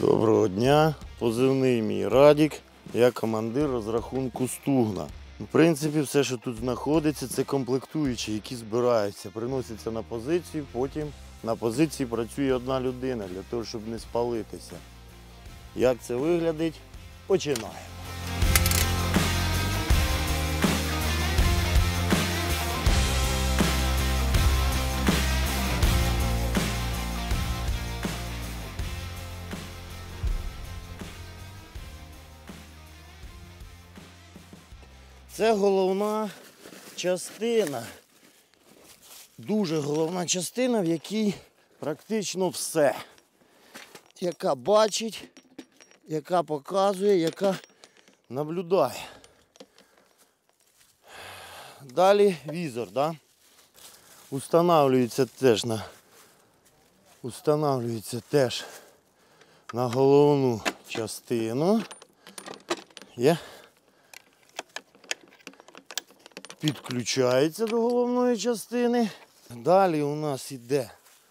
Доброго дня, позивний мій Радік, я командир розрахунку Стугна. В принципі, все, що тут знаходиться, це комплектуючі, які збираються, приносяться на позицію, потім на позиції працює одна людина для того, щоб не спалитися. Як це виглядить? Починаємо. Це головна частина, дуже головна частина, в якій практично все. Яка бачить, яка показує, яка наблюдає. Далі візор, да? Устанавлюється теж на головну частину. Є. Підключається до головної частини. Далі у нас йде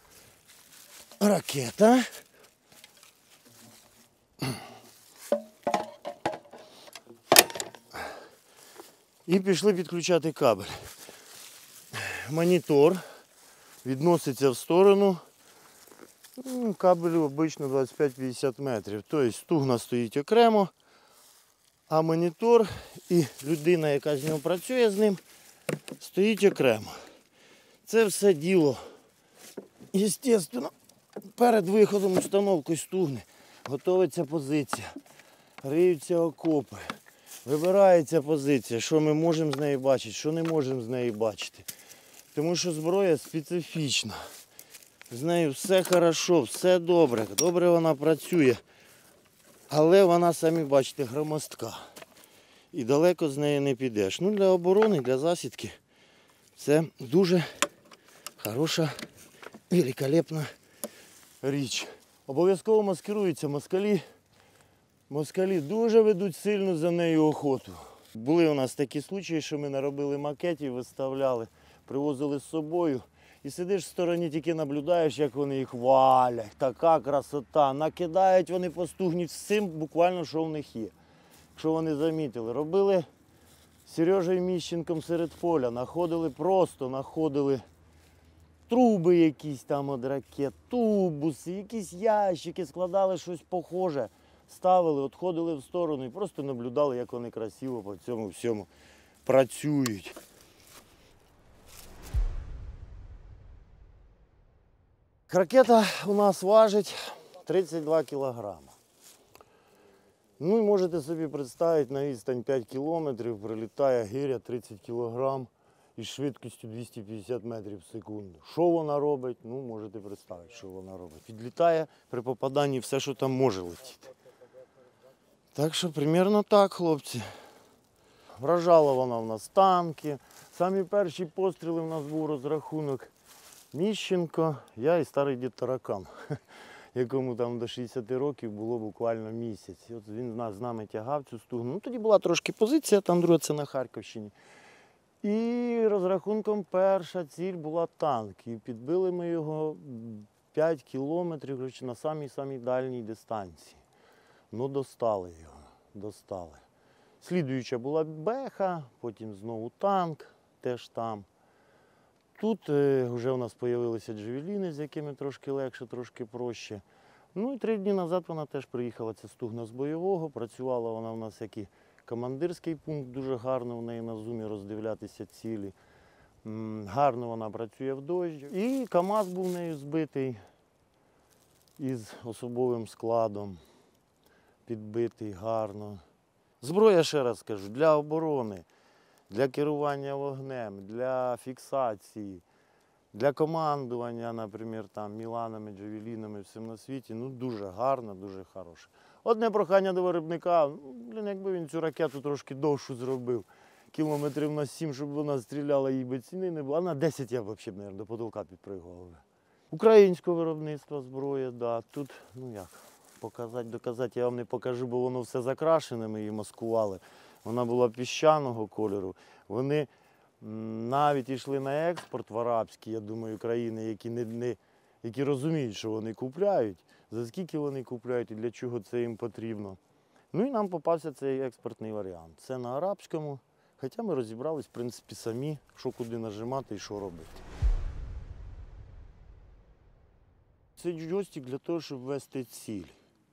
ракета. І пішли підключати кабель. Монітор відноситься в сторону. Кабелю обично 25-50 метрів. Тобто стугна стоїть окремо. А монітор і людина, яка з нього працює з ним, стоїть окремо. Це все діло, звісно, перед виходом установки стугни готується позиція, риються окопи, вибирається позиція, що ми можемо з неї бачити, що не можемо з неї бачити. Тому що зброя специфічна. З нею все добре, все добре, добре вона працює. Але вона, самі бачите, громоздка. І далеко з нею не підеш. Ну, для оборони, для засідки це дуже хороша, великолепна річ. Обов'язково маскируються москалі. Москалі дуже ведуть сильно за нею охоту. Були у нас такі случаї, що ми наробили макетів, виставляли, привозили з собою. І сидиш в стороні, тільки наблюдаєш, як вони їх валять. Така красота. Накидають вони по стугні всім буквально, що в них є. Якщо вони замітили. Робили з Сережею Міщенком серед поля. Находили труби якісь там від ракет, тубуси, якісь ящики, складали щось похоже. Ставили, відходили в сторону і просто наблюдали, як вони красиво по цьому всьому працюють. Ракета у нас важить 32 кілограма. Ну і можете собі представити, на відстань 5 кілометрів прилітає гиря 30 кілограм із швидкістю 250 метрів в секунду. Що вона робить? Ну, можете представити, що вона робить. Відлітає при попаданні все, що там може летіти. Так що, примерно так, хлопці. Вражала вона в нас танки. Самі перші постріли в нас був розрахунок Міщенко, я і старий дід Таракан, якому там до 60 років було буквально місяць. І от він з нами тягав цю стугну. Ну, тоді була трошки позиція, там друга це на Харківщині. І розрахунком перша ціль була танк. І підбили ми його 5 кілометрів на самій дальній дистанції. Ну, достали його, достали. Слідуюча була беха, потім знову танк, теж там. Тут вже у нас з'явилися джевеліни, з якими трошки легше, трошки проще. Ну і 3 дні назад вона теж приїхала, ця стугна з бойового. Працювала вона у нас як і командирський пункт, дуже гарно в неї на зумі роздивлятися цілі. Гарно вона працює в дощ. І КАМАЗ був нею збитий із особовим складом, підбитий гарно. Зброя, ще раз кажу, для оборони. Для керування вогнем, для фіксації, для командування, наприклад, там, Міланами, джевелінами, всім на світі, ну дуже гарно, дуже хороше. Одне прохання до виробника, якби він цю ракету трошки довшу зробив, кілометрів на 7, щоб вона стріляла, їй би ціни не було, а на 10 я б взагалі, мабуть, до потолка підпригував. Українського виробництва зброя, да, тут, ну як, доказати я вам не покажу, бо воно все закрашене, ми її маскували. Вона була піщаного кольору. Вони навіть йшли на експорт в арабські, я думаю, країни, які розуміють, що вони купляють. за скільки вони купляють і для чого це їм потрібно. Ну і нам попався цей експортний варіант. Це на арабському, хоча ми розібрались, в принципі, самі, що куди нажимати і що робити. Це джойстик для того, щоб ввести ціль.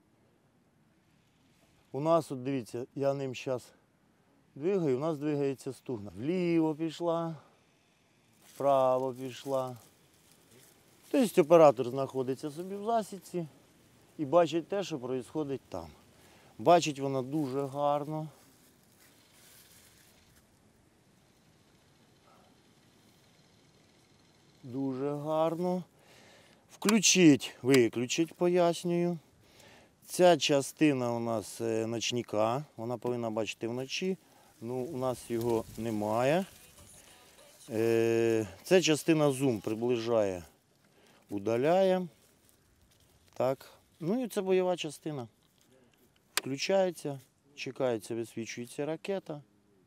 У нас, от дивіться, я ним зараз двигаю, у нас двигається стугна. Вліво пішла, вправо пішла. Тобто оператор знаходиться собі в засідці і бачить те, що відбувається там. Бачить вона дуже гарно. Дуже гарно. Включить, виключить, пояснюю. Ця частина у нас ночника, вона повинна бачити вночі, ну у нас його немає. Ця частина зум приближає, удаляє. Так. Ну і це бойова частина. Включається, чекається, висвічується ракета.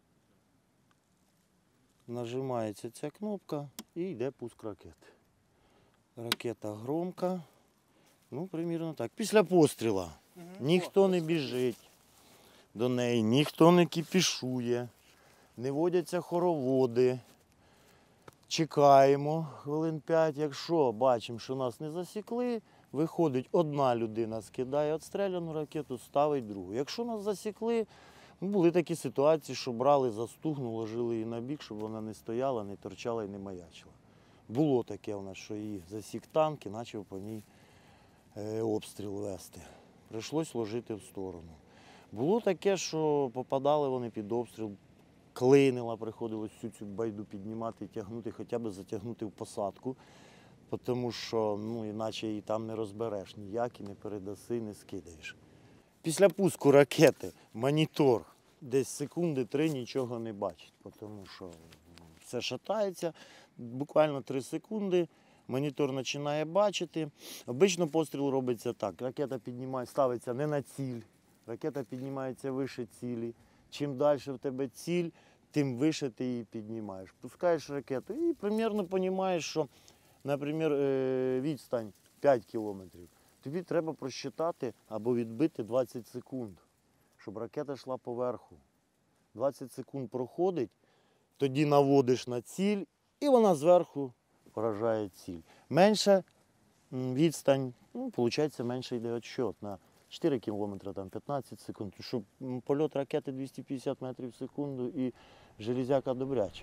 Нажимається ця кнопка і йде пуск ракети. Ракета громка. Ну, примірно так. Після постріла ніхто не біжить до неї, ніхто не кіпішує, не водяться хороводи. Чекаємо хвилин 5. Якщо бачимо, що нас не засікли, виходить одна людина, скидає відстріляну ракету, ставить другу. Якщо нас засікли, були такі ситуації, що брали за стугну, ложили її на бік, щоб вона не стояла, не торчала і не маячила. Було таке у нас, що її засік танк і почав по ній обстріл вести. Прийшлось ложити в сторону. Було таке, що попадали вони під обстріл, клинило, приходилось всю цю байду піднімати і тягнути, хоча б затягнути в посадку, тому що іначе її там не розбереш ніяк і не передаси, не скидаєш. Після пуску ракети монітор десь секунди 3 нічого не бачить, тому що все шатається, буквально 3 секунди. Монітор починає бачити. Обично постріл робиться так. Ракета ставиться не на ціль, ракета піднімається вище цілі. Чим далі в тебе ціль, тим вище ти її піднімаєш. Пускаєш ракету і примірно розумієш, що, наприклад, відстань 5 кілометрів. Тобі треба просчитати або відбити 20 секунд, щоб ракета йшла поверху. 20 секунд проходить, тоді наводиш на ціль і вона зверху поражає ціль. Менша відстань, виходить, менше йде відсчет. На 4 кілометри, там 15 секунд. Щоб польот ракети 250 метрів в секунду і железяка добряча.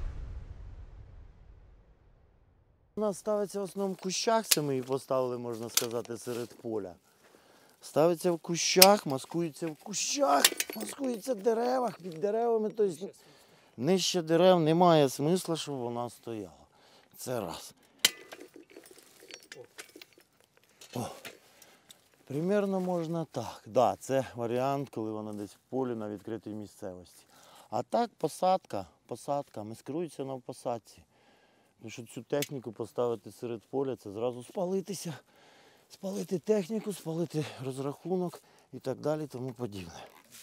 У нас ставиться в основному в кущах, це ми її поставили, можна сказати, серед поля. Ставиться в кущах, маскується в кущах, маскується в деревах, під деревами. Тобто нижче дерев немає смисла, щоб вона стояла. Це раз. Примірно можна так. Да, це варіант, коли вона десь в полі на відкритій місцевості. А так посадка, маскирується на посадці. Тому що цю техніку поставити серед поля, це зразу спалитися. Спалити техніку, спалити розрахунок і так далі, тому подібне.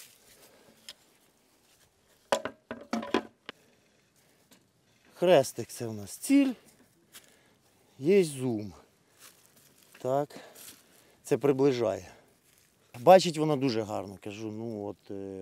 Хрестик – це у нас ціль, є зум. Так, це приближає. Бачить вона дуже гарно, кажу,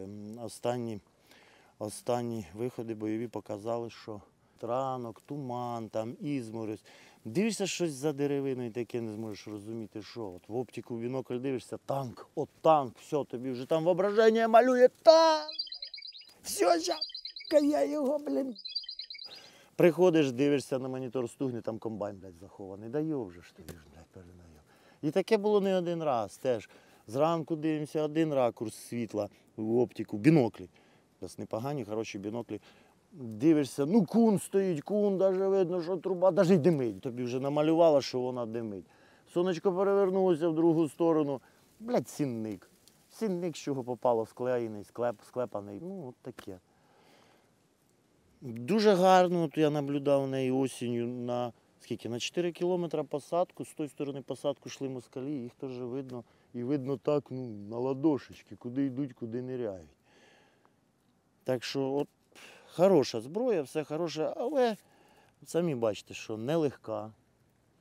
останні виходи бойові показали, що ранок, туман, там, ізморозь. Дивишся щось за деревиною, таке не зможеш розуміти, що. От в оптику в бінокль дивишся, танк, танк, все, тобі вже там воображення малює, танк! Все, я його, Приходиш, дивишся на монітор стугни, там комбайн, захований. Да вже ж тобі, передаю. І таке було не один раз теж. Зранку дивимося, один ракурс світла в оптику, біноклі. У нас непогані, хороші біноклі. Дивишся, кун стоїть, навіть видно, що труба, навіть й димить. Тобі вже намалювало, що вона димить. Сонечко перевернулося в другу сторону. Сінник. Сінник, з чого попало, склеєний, склепаний. От таке. Дуже гарно, я наблюдав неї осінню на 4 кілометри посадку. З тої сторони посадку йшли москалі, їх теж видно. І видно так, на ладошечки, куди йдуть, куди ниряють. Так що, хороша зброя, все хороше, але самі бачите, що нелегка.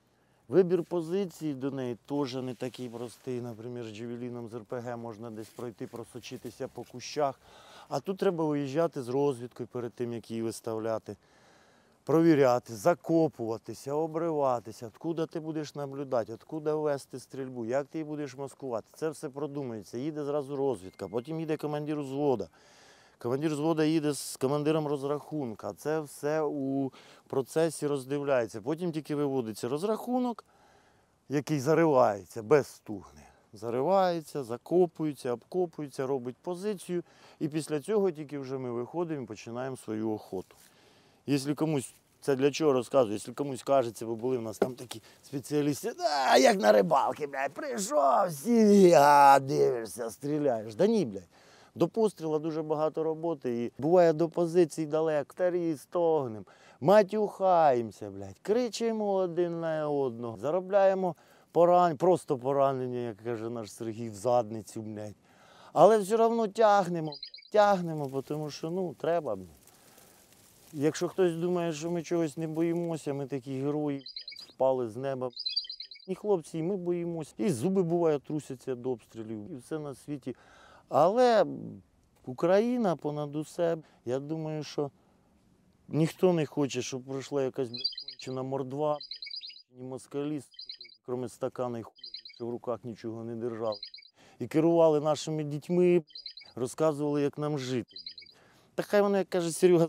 Вибір позиції до неї теж не такий простий. Наприклад, з джевеліном з РПГ можна десь пройти, просочитися по кущах. А тут треба виїжджати з розвідкою перед тим, як її виставляти. Провіряти, закопуватися, обриватися, откуда ти будеш наблюдати, откуда вести стрільбу, як ти її будеш маскувати. Це все продумується. Їде зразу розвідка, потім їде командир взвода. Командир взвода їде з командиром розрахунка. Це все у процесі роздивляється. Потім тільки виводиться розрахунок, який заривається без стугни. Заривається, закопується, обкопується, робить позицію. І після цього тільки вже ми виходимо і починаємо свою охоту. Якщо комусь, це для чого розказую, якщо комусь кажеться, бо були в нас там такі спеціалісти, як на рибалки, блядь, прийшов, сів, дивишся, стріляєш. Да ні, блядь. До пострілу дуже багато роботи і буває до позицій далеко, старі стогнем, матюхаємося, блядь, кричимо один на одного, заробляємо просто поранення, як каже наш Сергій, в задницю, блядь. Але все одно тягнемо, тому що, треба, блядь. Якщо хтось думає, що ми чогось не боїмося, ми такі герої, впали з неба. І хлопці, і ми боїмося, і зуби буває трусяться до обстрілів, і все на світі. Але Україна понад усе, я думаю, що ніхто не хоче, щоб пройшла якась кончена мордва, ні москалі, крім стакана і хуя, що в руках нічого не держали. І керували нашими дітьми, розказували, як нам жити. Та хай вона, як каже Серега,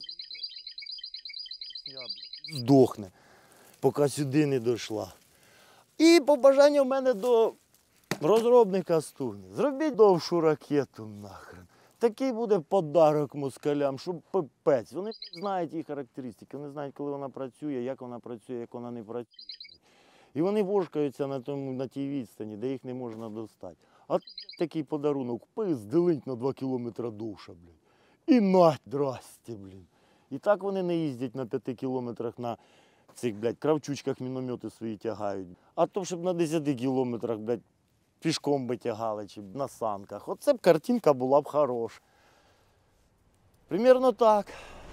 здохне, поки сюди не дійшла. І побажання в мене до розробника стугни. Зробіть довшу ракету нахрен. Такий буде подарок москалям, щоб пипець. Вони знають її характеристики, вони знають, коли вона працює, як вона не працює. І вони вошкаються на тій відстані, де їх не можна достати. А тут такий подарунок, пиздилить на 2 кілометри довше, блін. І здрасте, блін. І так вони не їздять на 5 кілометрах на цих, блядь, кравчучках міномети свої тягають. А то, щоб на 10 кілометрах, блядь, пішком би тягали чи на санках. Оце б картинка була б хороша. Примірно так.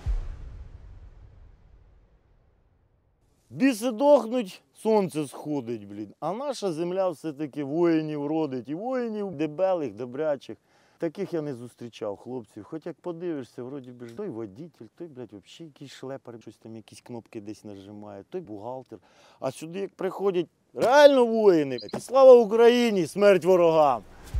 Біси дохнуть, сонце сходить, блін. А наша земля все-таки воїнів родить. І воїнів дебелих, добрячих. Таких я не зустрічав, хлопців. Хоч як подивишся, вроді би, той водитель, той, блядь, взагалі якийсь шлепар, щось там, якісь кнопки десь нажимає, той бухгалтер. А сюди, як приходять, реально воїни. І слава Україні, смерть ворогам!